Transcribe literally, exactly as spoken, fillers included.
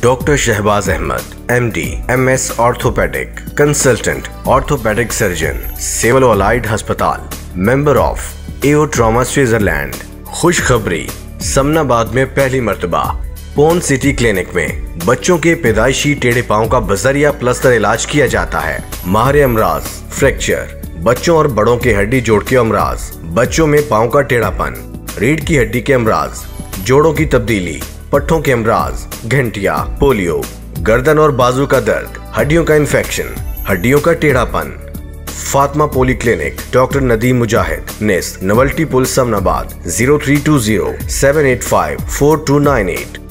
Doctor Shahbaz Ahmed M D M S orthopaedic consultant orthopaedic surgeon civil allied अस्पताल member of AO trauma Switzerland. खुशखबरी, समनाबाद में पहली मर्तबा पोन city clinic में बच्चों के पैदाइशी टेढ़े पांव का बजरिया प्लस्तर इलाज किया जाता है। माहरे अमराज, फ्रैक्चर, बच्चों और बड़ों के हड्डी जोड़ के अमराज, बच्चों में पांव का टेढ़ापन, रीढ़ की हड्डी के अमराज, जोड़ों की तब्दीली, पट्टों के अमराज, घंटिया, पोलियो, गर्दन और बाजू का दर्द, हड्डियों का इन्फेक्शन, हड्डियों का टेढ़ापन। Fatima poly clinic, doctor Nadeem Mujahid, नेस, नवल्टी पुल, Samnabad, zero three two zero seven eight five four two nine eight.